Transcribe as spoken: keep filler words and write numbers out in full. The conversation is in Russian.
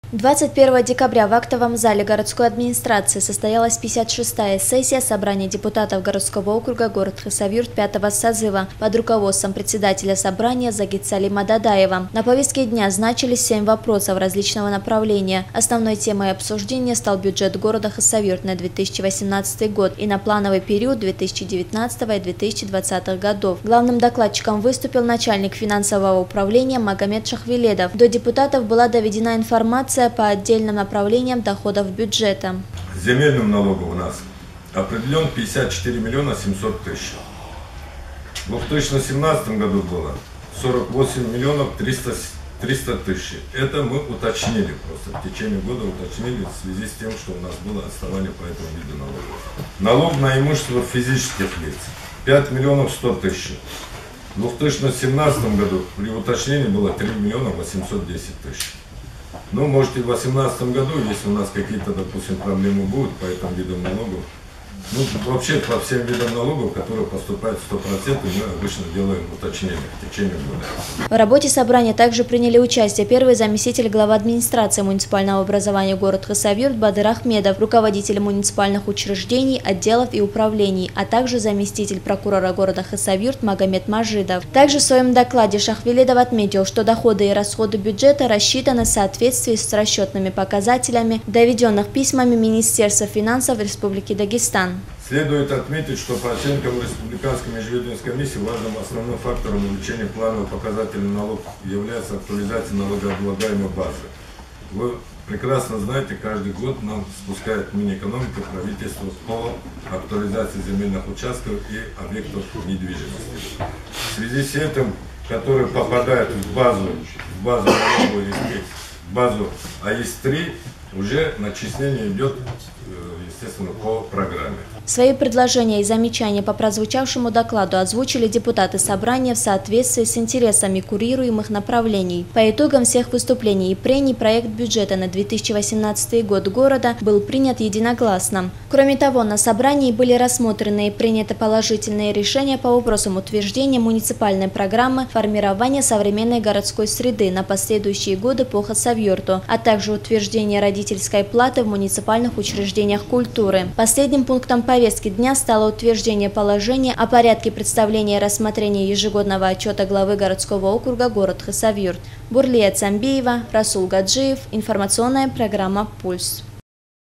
двадцать первого декабря в актовом зале городской администрации состоялась пятьдесят шестая сессия собрания депутатов городского округа город Хасавюрт пятого созыва под руководством председателя собрания Загитсалима Дадаева. На повестке дня значились семь вопросов различного направления. Основной темой обсуждения стал бюджет города Хасавюрт на две тысячи восемнадцатый год и на плановый период две тысячи девятнадцатого и две тысячи двадцатых годов. Главным докладчиком выступил начальник финансового управления Магомед Шахвеледов. До депутатов была доведена информация по отдельным направлениям доходов бюджета. Земельным налогом у нас определен пятьдесят четыре миллиона семьсот тысяч. В две тысячи семнадцатом году было сорок восемь миллионов триста тысяч. Это мы уточнили просто, в течение года уточнили в связи с тем, что у нас было отставание по этому виду налога. Налог на имущество физических лиц пять миллионов сто тысяч. В две тысячи семнадцатом году при уточнении было три миллиона восемьсот десять тысяч. Ну, может, и в две тысячи восемнадцатом году, если у нас какие-то, допустим, проблемы будут по этим видам налогов, ну, вообще по всем видам налогов, которые поступают сто процентов, мы обычно делаем уточнение в течение года. В работе собрания также приняли участие первый заместитель главы администрации муниципального образования город Хасавюрт Бадыр Ахмедов, руководитель муниципальных учреждений, отделов и управлений, а также заместитель прокурора города Хасавюрт Магомед Мажидов. Также в своем докладе Шахвеледов отметил, что доходы и расходы бюджета рассчитаны в соответствии с расчетными показателями, доведенных письмами Министерства финансов Республики Дагестан. Следует отметить, что по оценкам Республиканской межведомственной комиссии важным основным фактором увеличения планового показателя налогов является актуализация налогооблагаемой базы. Вы прекрасно знаете, каждый год нам спускает Минэкономика правительство по актуализации земельных участков и объектов недвижимости. В связи с этим, которые попадают в базу, в базу налоговую, в базу АИС три, уже начисление идет, естественно, по программе. Свои предложения и замечания по прозвучавшему докладу озвучили депутаты собрания в соответствии с интересами курируемых направлений. По итогам всех выступлений и прений проект бюджета на две тысячи восемнадцатый год города был принят единогласно. Кроме того, на собрании были рассмотрены и приняты положительные решения по вопросам утверждения муниципальной программы формирования современной городской среды на последующие годы по Хасавюрту, а также утверждение родительской платы в муниципальных учреждениях культуры. Последним пунктом повестки дня стало утверждение положения о порядке представления и рассмотрения ежегодного отчета главы городского округа город Хасавюрт. Бурлия Цамбиева, Расул Гаджиев, информационная программа «Пульс».